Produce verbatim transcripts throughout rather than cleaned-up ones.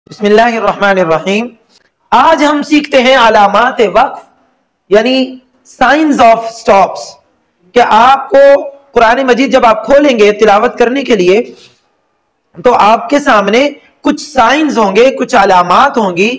بسم اللہ الرحمن الرحیم۔ آج ہم سیکھتے ہیں علامات وقف یعنی سائنز آف سٹاپس، کہ آپ کو قرآن مجید جب آپ کھولیں گے تلاوت کرنے کے لیے تو آپ کے سامنے کچھ سائنز ہوں گے، کچھ علامات ہوں گی۔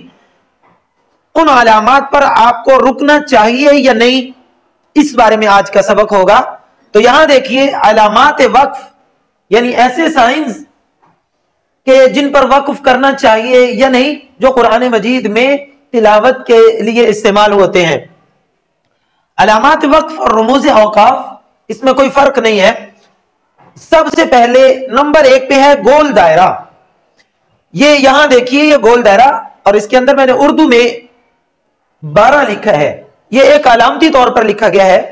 ان علامات پر آپ کو رکنا چاہیے یا نہیں، اس بارے میں آج کا سبق ہوگا۔ تو یہاں دیکھیے علامات وقف یعنی ایسے سائنز کہ جن پر وقف کرنا چاہیے یا نہیں، جو قرآن مجید میں تلاوت کے لیے استعمال ہوتے ہیں۔ علامات وقف اور رموز اوقاف، اس میں کوئی فرق نہیں ہے۔ سب سے پہلے نمبر ایک پہ ہے گول دائرہ۔ یہ یہاں دیکھیے، یہ گول دائرہ، اور اس کے اندر میں نے اردو میں بارہ لکھا ہے۔ یہ ایک علامتی طور پر لکھا گیا ہے،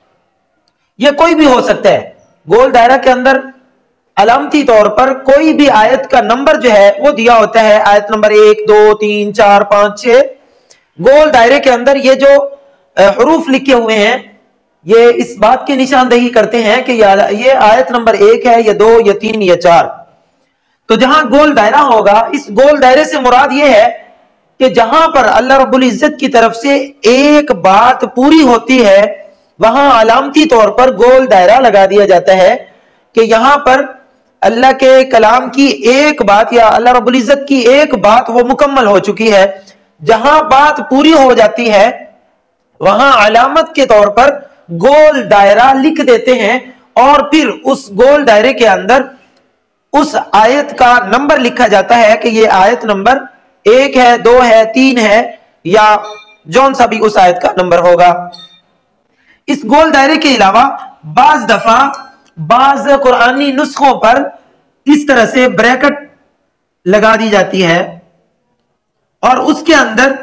یہ کوئی بھی ہو سکتا ہے۔ گول دائرہ کے اندر علامتی طور پر کوئی بھی آیت کا نمبر جو ہے وہ دیا ہوتا ہے، آیت نمبر ایک، دو، تین، چار، پانچ، چھ۔ گول دائرے کے اندر یہ جو حروف لکھے ہوئے ہیں یہ اس بات کی نشاندہی کرتے ہیں کہ یہ آیت نمبر ایک ہے یا دو یا تین یا چار۔ تو جہاں گول دائرہ ہوگا، اس گول دائرے سے مراد یہ ہے کہ جہاں پر اللہ رب العزت کی طرف سے ایک بات پوری ہوتی ہے وہاں علامتی طور پر گول دائرہ لگا دیا جاتا ہے کہ یہاں پر اللہ کے کلام کی ایک بات یا اللہ رب العزت کی ایک بات وہ مکمل ہو چکی ہے۔ جہاں بات پوری ہو جاتی ہے وہاں علامت کے طور پر گول دائرہ لکھ دیتے ہیں، اور پھر اس گول دائرے کے اندر اس آیت کا نمبر لکھا جاتا ہے کہ یہ آیت نمبر ایک ہے، دو ہے، تین ہے، یا جون سا بھی اس آیت کا نمبر ہوگا۔ اس گول دائرے کے علاوہ بعض دفعہ بعض قرآنی نسخوں پر اس طرح سے بریکٹ لگا دی جاتی ہے اور اس کے اندر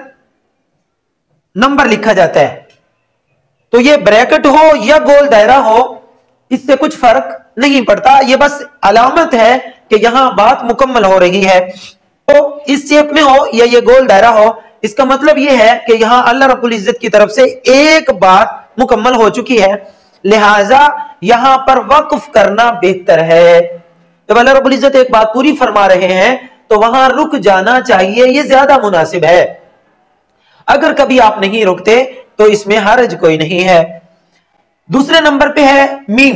نمبر لکھا جاتا ہے۔ تو یہ بریکٹ ہو یا گول دائرہ ہو، اس سے کچھ فرق نہیں پڑتا، یہ بس علامت ہے کہ یہاں بات مکمل ہو رہی ہے۔ تو اس شیپ میں ہو یا یہ گول دائرہ ہو، اس کا مطلب یہ ہے کہ یہاں اللہ رب العزت کی طرف سے ایک بات مکمل ہو چکی ہے، لہٰذا یہاں پر وقف کرنا بہتر ہے۔ جب اللہ رب العزت ایک بات پوری فرما رہے ہیں تو وہاں رک جانا چاہیے، یہ زیادہ مناسب ہے۔ اگر کبھی آپ نہیں رکتے تو اس میں حرج کوئی نہیں ہے۔ دوسرے نمبر پہ ہے میم۔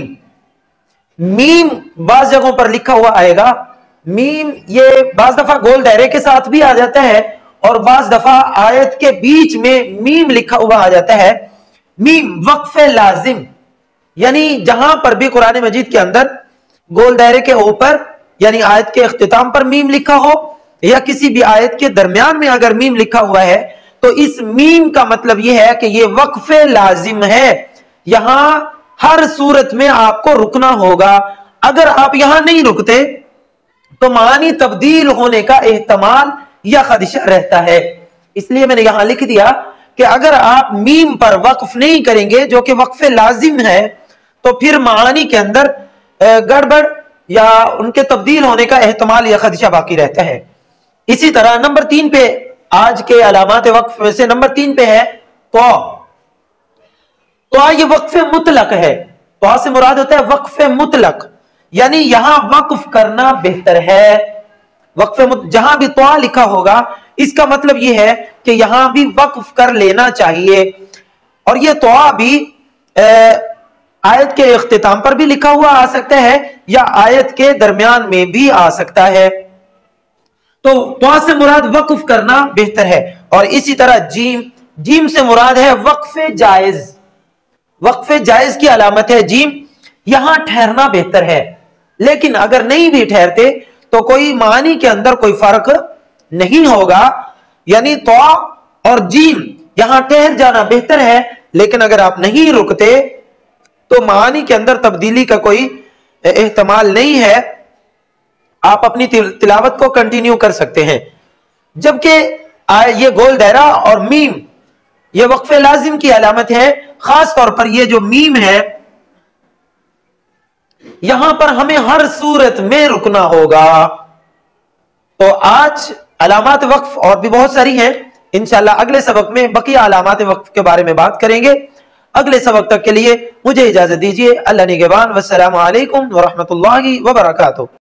میم بعض جگہوں پر لکھا ہوا آئے گا۔ میم یہ بعض دفعہ گول دائرے کے ساتھ بھی آ جاتا ہے اور بعض دفعہ آیت کے بیچ میں میم لکھا ہوا آ جاتا ہے۔ میم وقف لازم، یعنی جہاں پر بھی قرآن مجید کے اندر گول دائرے کے اوپر یعنی آیت کے اختتام پر میم لکھا ہو یا کسی بھی آیت کے درمیان میں اگر میم لکھا ہوا ہے تو اس میم کا مطلب یہ ہے کہ یہ وقف لازم ہے، یہاں ہر صورت میں آپ کو رکنا ہوگا۔ اگر آپ یہاں نہیں رکتے تو معنی تبدیل ہونے کا احتمال یا خدشہ رہتا ہے۔ اس لیے میں نے یہاں لکھ دیا کہ اگر آپ میم پر وقف نہیں کریں گے جو کہ وقف لازم ہے تو پھر معانی کے اندر گڑبڑ یا ان کے تبدیل ہونے کا احتمال یا خدشہ باقی رہتا ہے۔ اسی طرح نمبر تین پہ آج کے علامات وقف میں سے نمبر تین پہ ہے تو تو یہ وقف مطلق ہے۔ تو سے مراد ہوتا ہے وقف مطلق، یعنی یہاں وقف کرنا بہتر ہے۔ وقف مت... جہاں بھی تو لکھا ہوگا اس کا مطلب یہ ہے کہ یہاں بھی وقف کر لینا چاہیے، اور یہ تو بھی آیت کے اختتام پر بھی لکھا ہوا آ سکتا ہے یا آیت کے درمیان میں بھی آ سکتا ہے۔ تو تو سے مراد وقف کرنا بہتر ہے۔ اور اسی طرح جیم جیم سے مراد ہے وقف جائز۔ وقف جائز کی علامت ہے جیم، یہاں ٹھہرنا بہتر ہے، لیکن اگر نہیں بھی ٹھہرتے تو کوئی معنی کے اندر کوئی فرق نہیں ہوگا، یعنی تو اور جیم یہاں ٹھہر جانا بہتر ہے، لیکن اگر آپ نہیں رکتے تو معانی کے اندر تبدیلی کا کوئی احتمال نہیں ہے، آپ اپنی تلاوت کو کنٹینیو کر سکتے ہیں۔ جبکہ یہ گول دائرہ اور میم یہ وقف لازم کی علامت ہے، خاص طور پر یہ جو میم ہے یہاں پر ہمیں ہر صورت میں رکنا ہوگا۔ تو آج علامات وقف اور بھی بہت ساری ہیں، انشاءاللہ اگلے سبق میں بقیہ علامات وقف کے بارے میں بات کریں گے۔ اگلے سبق تک کے لیے مجھے اجازت دیجیے، اللہ نگہبان، والسلام علیکم ورحمۃ اللہ وبرکاتہ۔